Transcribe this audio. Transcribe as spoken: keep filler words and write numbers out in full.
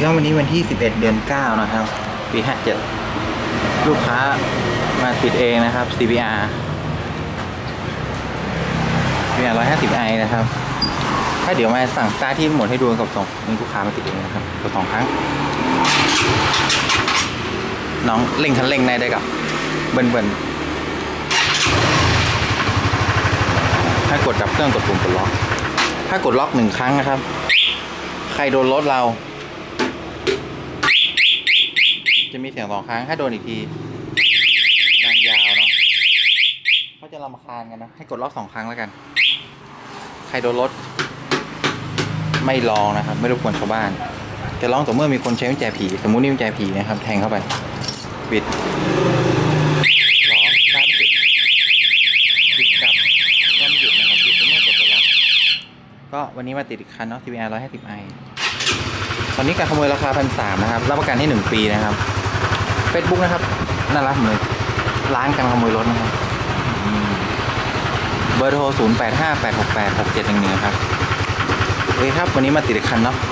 ครับวันนี้วันที่สิบเอ็ดเดือนเก้านะครับปีห้าเจ็ดลูกค้ามาติดเองนะครับ ซี บี อาร์ ซี บี อาร์ หนึ่งร้อยห้าสิบไอนะครับถ้าเดี๋ยวมาสั่งสตาร์ทที่หมดให้ดูกับสองนี่ลูกค้ามาติดเองนะครับกดสองครั้งน้องเร่งคันเร่งได้ได้กับเบิ้ลเบิ้ลถ้ากดดับเครื่องกดปุ่มกดล็อกถ้ากดล็อกหนึ่งครั้งนะครับใครโดนรถเราจะมีเสียงสองครั้งถ้าโดนอีกทีดังยาวเนาะเขาจะรำคาญกันนะให้กดล็อกสองครั้งแล้วกันใครโดนรถไม่ลองนะครับไม่รบกวนชาวบ้านจะลองต่อเมื่อมีคนใช้กุญแจผีสมมุตินี่กุญแจผีนะครับแทงเข้าไปปิดล้อสตาร์ทปิดปิดกลับก็ไม่หยุดนะครับหยุดต่อเมื่อกดตัวล็อกก็วันนี้มาติดอีกคันเนาะ ซี บี อาร์ หนึ่งร้อยห้าสิบไอตอนนี้การขโมยราคาพันสามนะครับรับประกันให้หนึ่งปีนะครับเฟซบุ๊กนะครับน่ารักเหมือนร้านการขโมยรถนะครับเบอร์โทรศูนย์ แปด ห้า แปด หก แปด หก เจ็ด หนึ่ง หนึ่งครับโอเคครับวันนี้มาติดอีกคันเนาะ